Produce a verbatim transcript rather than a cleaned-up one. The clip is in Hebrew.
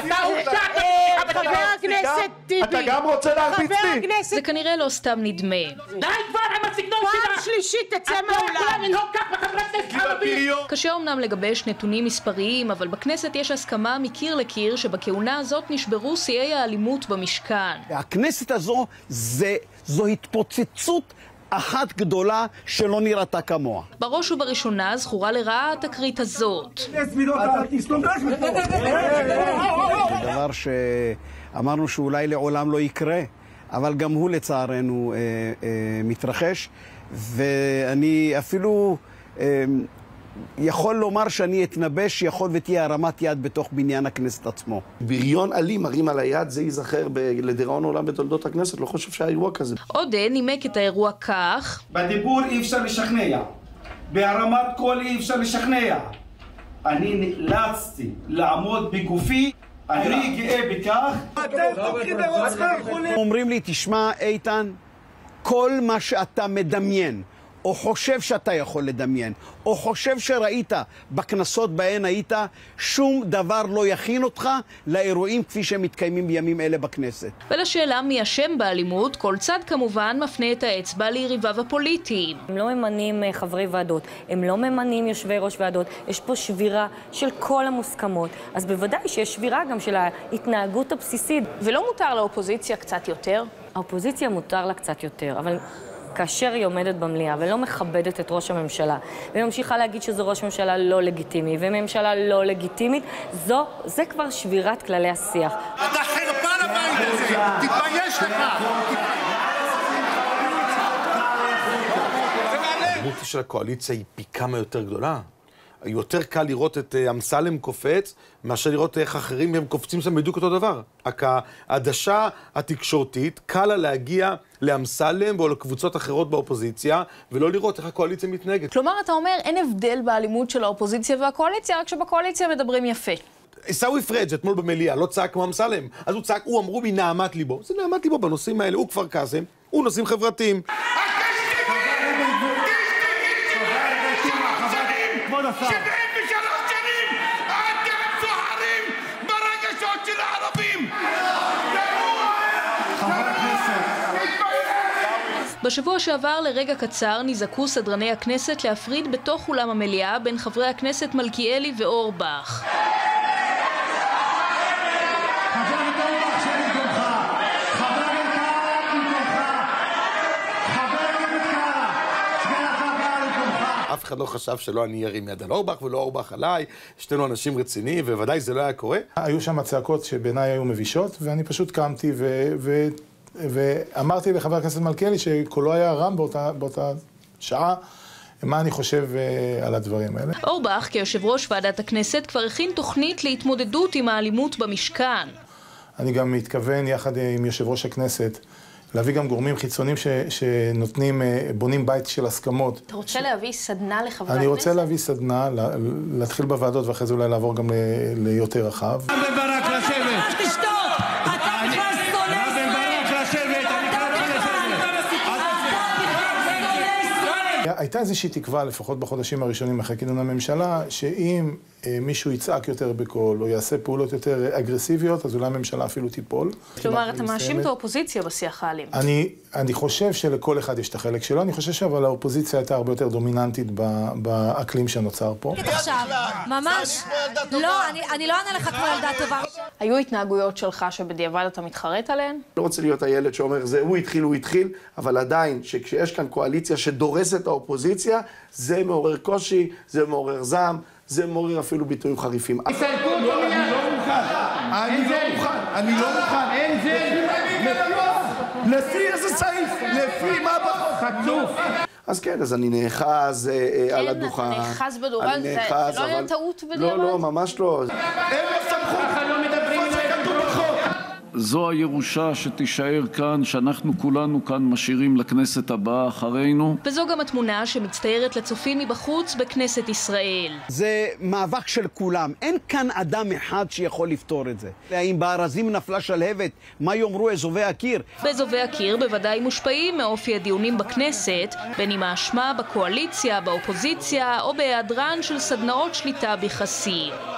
אתה הורשעת. חבר הכנסת טיבי. אתה גם רוצה להרביץ לי? זה כנראה לא סתם נדמה. די כבר עם הסגנון שלה. פעם שלישית תצא את לא יכולה מהאולם. לנהוג כך בחברי כנסת ערבים. קשה אומנם לגבש נתונים מספריים, אבל בכנסת יש הסכמה מקיר לקיר שבכהונה הזאת נשברו שיאי האלימות במשכן. הכנסת הזו זה, זו התפוצצות אחת גדולה שלא נראתה כמוה. בראש ובראשונה זכורה לרעה התקרית הזאת. דבר שאמרנו שאולי לעולם לא יקרה, אבל גם הוא לצערנו אה, אה, מתרחש, ואני אפילו אה, יכול לומר שאני אתנבש שיכול ותהיה הרמת יד בתוך בניין הכנסת עצמו. בריון אלים מרים על היד, זה ייזכר לדיראון עולם בתולדות הכנסת, לא חושב שהיה אירוע כזה. עודה נימק את האירוע כך: בדיבור אי אפשר לשכנע, בהרמת קול אי אפשר לשכנע. אני נאלצתי לעמוד בגופי, אני גאה בכך. אומרים לי, תשמע איתן, כל מה שאתה מדמיין, או חושב שאתה יכול לדמיין, או חושב שראית בכנסות בהן היית, שום דבר לא יכין אותך לאירועים כפי שהם מתקיימים בימים אלה בכנסת. ולשאלה מי אשם באלימות, כל צד כמובן מפנה את האצבע ליריביו הפוליטיים. הם לא ממנים חברי ועדות, הם לא ממנים יושבי ראש ועדות, יש פה שבירה של כל המוסכמות, אז בוודאי שיש שבירה גם של ההתנהגות הבסיסית. ולא מותר לאופוזיציה קצת יותר? האופוזיציה מותר לה קצת יותר, אבל כאשר היא עומדת במליאה ולא מכבדת את ראש הממשלה, וממשיכה להגיד שזו ראש ממשלה לא לגיטימי, וממשלה לא לגיטימית, זו, זה כבר שבירת כללי השיח. אתה חרפה לבית הזה, תתבייש לך! הדמות של הקואליציה היא פי כמה יותר גדולה. יותר קל לראות את אמסלם קופץ, מאשר לראות איך אחרים הם קופצים שם בדיוק אותו דבר. רק העדשה התקשורתית, קל לה להגיע לאמסלם או לקבוצות אחרות באופוזיציה, ולא לראות איך הקואליציה מתנהגת. כלומר, אתה אומר, אין הבדל באלימות של האופוזיציה והקואליציה, רק שבקואליציה מדברים יפה. עיסאווי פריג' אתמול במליאה לא צעק כמו אמסלם, אז הוא צעק, הוא אמרו מנהמת ליבו. זה נהמת ליבו בנושאים האלה, הוא כפר קאסם, הוא נושאים חברתיים. שבעים ושלוש שנים אתם סוחרים ברגשות של הערבים. בשבוע שעבר לרגע קצר נזעקו סדרני הכנסת להפריד בתוך אולם המליאה בין חברי הכנסת מלכיאלי ואורבך. אף אחד לא חשב שלא אני ירים יד על אורבך ולא אורבך עליי, שתינו אנשים רציניים, ובוודאי זה לא היה קורה. היו שם צעקות שבעיניי היו מבישות, ואני פשוט קמתי ו... ו... ואמרתי לחבר הכנסת מלכיאלי שקולו היה רם באותה, באותה שעה, מה אני חושב על הדברים האלה. אורבך, כיושב ראש ועדת הכנסת, כבר הכין תוכנית להתמודדות עם האלימות במשכן. אני גם מתכוון, יחד עם יושב ראש הכנסת, להביא גם גורמים חיצוניים ש, שנותנים, בונים בית של הסכמות. אתה רוצה ש... להביא סדנה לחברי הכנסת? אני רוצה להביא סדנה, להתחיל בוועדות ואחרי זה אולי לעבור גם ל, ליותר רחב. רם בן ברק לשבת! תשתוק! אתה בכלל שונא ישראל! רם בן ברק לשבת! אני קורא לך לשבת! הייתה איזושהי תקווה, לפחות בחודשים הראשונים אחרי כינון הממשלה, שאם מישהו יצעק יותר בקול, או יעשה פעולות יותר אגרסיביות, אז אולי הממשלה אפילו תיפול. כלומר, אתה מאשים את האופוזיציה בשיח האלים. אני, אני חושב שלכל אחד יש את החלק שלו, אני חושב אבל האופוזיציה הייתה הרבה יותר דומיננטית באקלים שנוצר פה. עכשיו, ממש, לא, אני, אני לא אענה לך כמו ילדה טובה. היו התנהגויות שלך שבדיעבד אתה מתחרט עליהן? לא רוצה להיות הילד שאומר, זה הוא התחיל, הוא התחיל, אבל עדיין, שכשיש כאן קואליציה שדורסת את האופוזיציה, זה מעורר קושי, זה מעורר זעם, זה מעורר אפילו ביטויים חריפים. אני לא מוכן, אני לא מוכן, אני לא מוכן, אין זה, לפי איזה סעיף? לפי מה בחוק? חצוף. אז כן, אז אני נאחז על הדוכן. כן, אתה נאחז בדוכן, זה לא היה טעות בדיעבד? לא, לא, ממש לא. אין לו סמכות, לא מדברים אליהם בחוק. זו הירושה שתישאר כאן, שאנחנו כולנו כאן משאירים לכנסת הבאה אחרינו. וזו גם התמונה שמצטיירת לצופים מבחוץ בכנסת ישראל. זה מאבק של כולם. אין כאן אדם אחד שיכול לפתור את זה. אם בארזים נפלה שלהבת, מה יאמרו אזובי הקיר? ואזובי הקיר בוודאי מושפעים מאופי הדיונים בכנסת, בין אם האשמה בקואליציה, באופוזיציה, או בהיעדרן של סדנאות שליטה ביחסי.